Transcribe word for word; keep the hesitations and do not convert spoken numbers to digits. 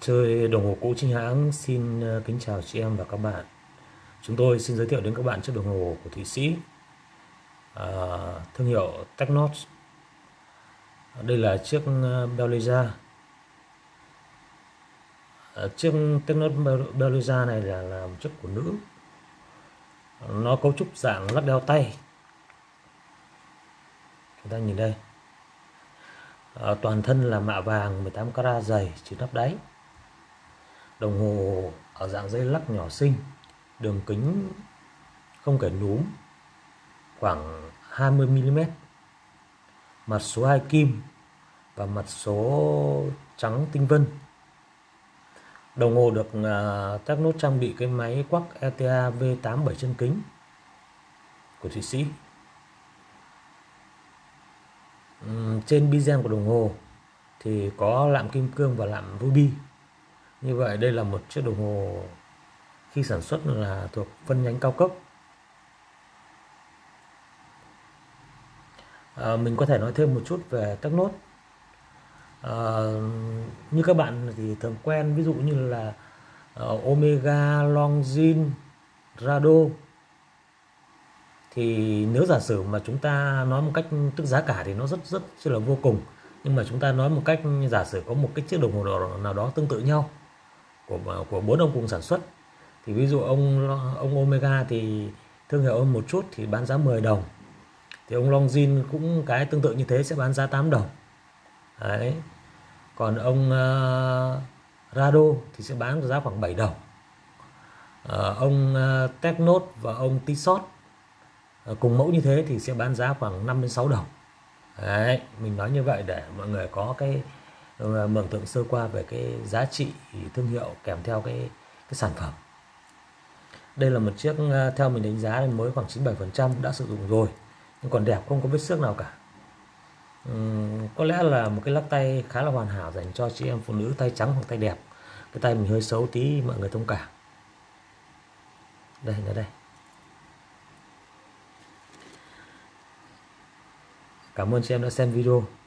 Chơi đồng hồ cũ chính hãng xin ờ, kính chào chị em và các bạn. Chúng tôi xin giới thiệu đến các bạn chiếc đồng hồ của Thụy Sĩ, ờ, thương hiệu Technos. Đây là chiếc ờ, Belleza. Ờ, chiếc Technos Belleza này là, là một chiếc của nữ. Nó cấu trúc dạng lắc đeo tay. Chúng ta nhìn đây. Ờ, toàn thân là mạ vàng mười tám carat dày, chỉ nắp đáy. Đồng hồ ở dạng dây lắc nhỏ xinh, đường kính không kẻ núm khoảng hai mươi mi li mét, mặt số hai kim và mặt số trắng tinh vân. Đồng hồ được uh, Technos trang bị cái máy quắc e tê a V tám bảy chân kính của Thụy Sĩ. Uhm, trên bezel của đồng hồ thì có lạm kim cương và lạm ruby. Như vậy đây là một chiếc đồng hồ khi sản xuất là thuộc phân nhánh cao cấp. À, mình có thể nói thêm một chút về Technos. À, như các bạn thì thường quen, ví dụ như là uh, Omega, Longines, Rado. Thì nếu giả sử mà chúng ta nói một cách tức giá cả thì nó rất rất là vô cùng, nhưng mà chúng ta nói một cách giả sử có một cái chiếc đồng hồ nào đó tương tự nhau của của bốn ông cùng sản xuất, thì ví dụ ông ông Omega thì thương hiệu hơn một chút thì bán giá mười đồng, thì ông Longines cũng cái tương tự như thế sẽ bán giá tám đồng. Đấy. Còn ông uh, Rado thì sẽ bán giá khoảng bảy đồng. uh, ông uh, Technos và ông Tissot uh, cùng mẫu như thế thì sẽ bán giá khoảng năm đến sáu đồng. Đấy, mình nói như vậy để mọi người có cái uh, mường tượng sơ qua về cái giá trị thương hiệu kèm theo cái cái sản phẩm. Đây là một chiếc uh, theo mình đánh giá là mới khoảng chín mươi bảy phần trăm đã sử dụng rồi, nhưng còn đẹp, không có vết xước nào cả. Uhm, có lẽ là một cái lắc tay khá là hoàn hảo dành cho chị em phụ nữ tay trắng hoặc tay đẹp. Cái tay mình hơi xấu tí, mọi người thông cảm. Đây, ở đây. Cảm ơn chị em đã xem video.